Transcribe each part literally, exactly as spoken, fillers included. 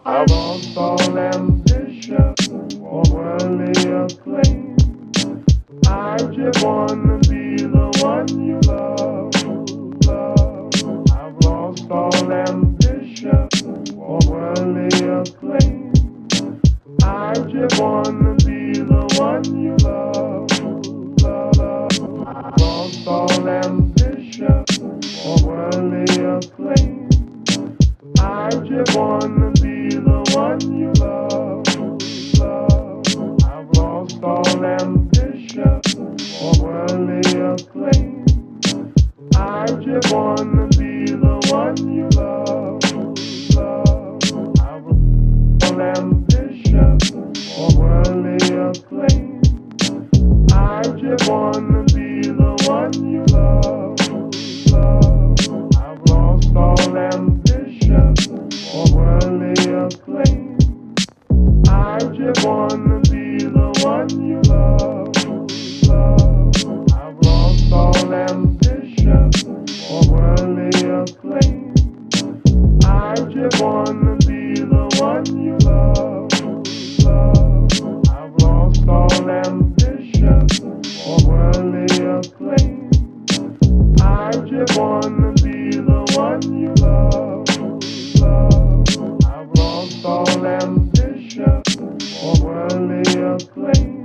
I've lost all ambition for worldly acclaim. I just wanna be the one you love, love. I've lost all ambition for worldly acclaim. I just wanna be the one you love, love. I've lost all ambition for worldly acclaim. I just wanna be the one you love, love. I've lost all ambition for worldly acclaim. I just wanna be the one you love, love. I've lost all ambition for worldly acclaim. I just wanna be the one you love, love. I've lost all ambition for worldly acclaim. I just wanna be the one you love, love. I've lost all ambition for worldly acclaim. I just wanna be the one you love, love. I've lost all ambition for worldly acclaim. I just wanna be the one you love, love. I've lost all ambition for worldly acclaim.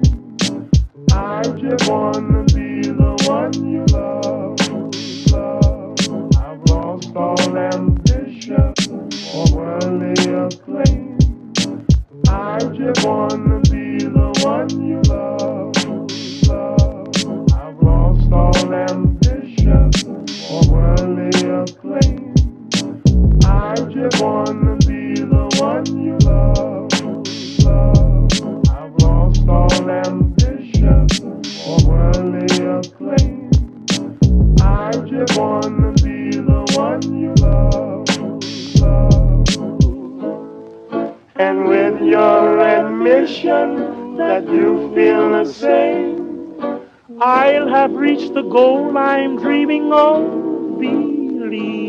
I just wanna be the one you love, love. I've lost all ambition for worldly acclaim. I just wanna be the one you love, love. I've lost all ambition for worldly acclaim. I just wanna be the one you love, love. I've lost all ambition for worldly acclaim. I just wanna be the one you love, love. And with your admission that you feel the same, I'll have reached the goal I'm dreaming of, believe.